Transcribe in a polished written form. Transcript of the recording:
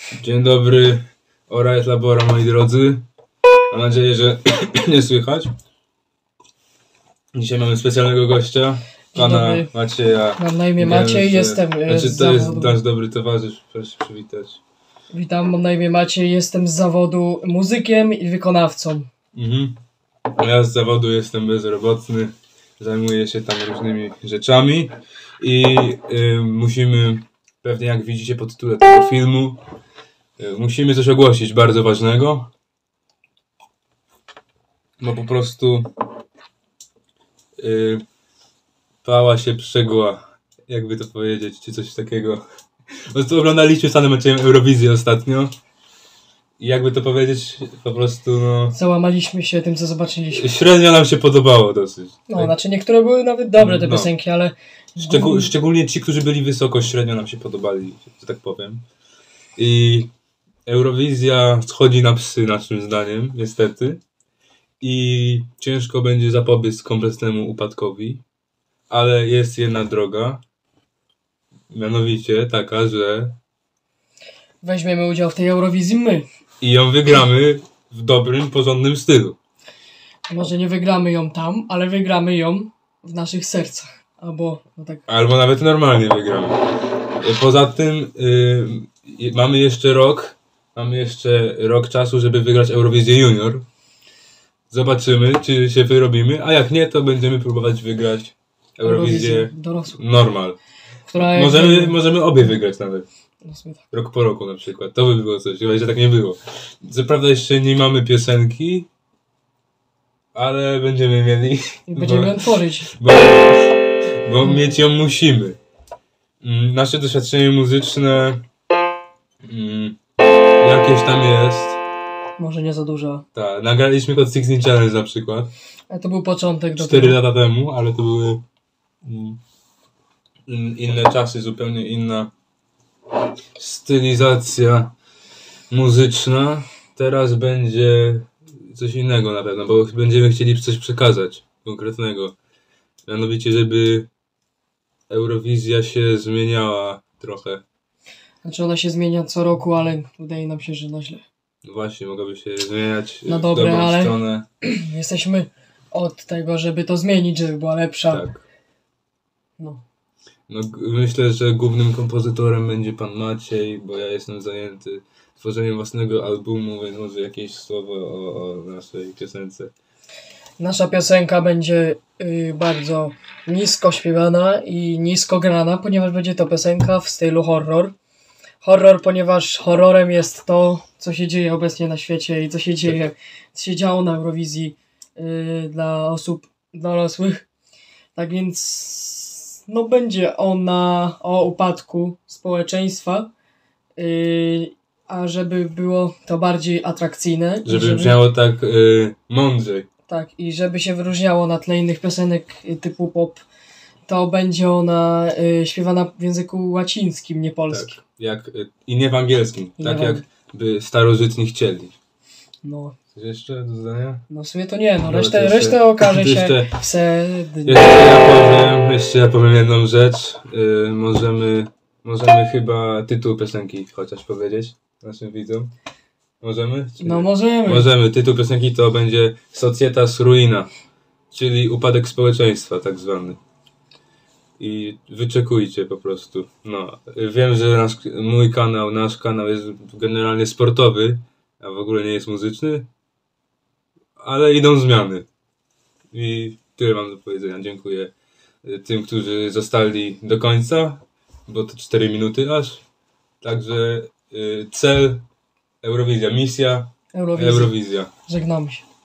Dzień dobry, ora et labora, moi drodzy. Mam nadzieję, że nie słychać. Dzisiaj mamy specjalnego gościa, pana Macieja. Mam na imię Maciej, jestem z to jest zawodu. nasz dobry towarzysz, proszę się przywitać. Witam, mam na imię Maciej, jestem z zawodu muzykiem i wykonawcą. Ja z zawodu jestem bezrobotny, zajmuję się tam różnymi rzeczami i musimy, pewnie jak widzicie po tytule tego filmu, musimy coś ogłosić bardzo ważnego, bo po prostu pała się przegła, jakby to powiedzieć, czy coś takiego. Po prostu oglądaliśmy z panem Maciejem Eurowizję ostatnio i jakby to powiedzieć, po prostu no... Załamaliśmy się tym, co zobaczyliśmy. Średnio nam się podobało dosyć. No, znaczy niektóre były nawet dobre te piosenki, ale... Szczególnie ci, którzy byli wysoko, średnio nam się podobali, że tak powiem. I Eurowizja schodzi na psy, naszym zdaniem, niestety. I ciężko będzie zapobiec kompletnemu upadkowi. Ale jest jedna droga. Mianowicie taka, że... Weźmiemy udział w tej Eurowizji my. I ją wygramy w dobrym, porządnym stylu. Może nie wygramy ją tam, ale wygramy ją w naszych sercach. Albo nawet normalnie wygramy. Poza tym mamy jeszcze rok czasu, żeby wygrać Eurowizję Junior. Zobaczymy, czy się wyrobimy, a jak nie, to będziemy próbować wygrać Eurowizję normal. Możemy obie wygrać nawet. Rok po roku na przykład. To by było coś, chyba że tak nie było. Co prawda jeszcze nie mamy piosenki, ale będziemy mieli. I będziemy ją tworzyć. Bo mieć ją musimy. Nasze doświadczenie muzyczne jakieś tam jest. Może nie za dużo. Tak, nagraliśmy Hot 16 Challenge na przykład. A to był początek. 4 lata temu, ale to były inne czasy, zupełnie inna stylizacja muzyczna. Teraz będzie coś innego na pewno, bo będziemy chcieli coś przekazać konkretnego. Mianowicie, żeby Eurowizja się zmieniała trochę. Znaczy ona się zmienia co roku, ale wydaje nam się, że na źle. No właśnie, mogłaby się zmieniać na w dobre, dobrą ale stronę. Jesteśmy od tego, żeby to zmienić, żeby była lepsza. Tak. No, myślę, że głównym kompozytorem będzie pan Maciej, bo ja jestem zajęty tworzeniem własnego albumu, więc może jakieś słowo o naszej piosence. Nasza piosenka będzie bardzo nisko śpiewana i nisko grana, ponieważ będzie to piosenka w stylu horror. Horror, ponieważ horrorem jest to, co się dzieje obecnie na świecie i co się działo na Eurowizji dla osób dorosłych. Tak więc będzie ona o upadku społeczeństwa, a żeby było to bardziej atrakcyjne. Żeby brzmiało tak mądrzej. Tak, i żeby się wyróżniało na tle innych piosenek typu pop, to będzie ona śpiewana w języku łacińskim, nie polskim. Tak, i nie w angielskim, jakby starożytni chcieli. No. Coś jeszcze do zdania? No w sumie to nie, resztę okaże się w sednie. Jeszcze ja powiem jedną rzecz. Możemy chyba tytuł piosenki chociaż powiedzieć naszym widzom. Możemy? No możemy. Możemy. Tytuł piosenki to będzie Societas Ruina, czyli upadek społeczeństwa tak zwany. I wyczekujcie po prostu. No, wiem, że nasz kanał jest generalnie sportowy, a w ogóle nie jest muzyczny, ale idą zmiany. I tyle mam do powiedzenia. Dziękuję tym, którzy zostali do końca, bo to 4 minuty aż. Także cel Eurowizja, misja Eurowizja. Żegnamy się.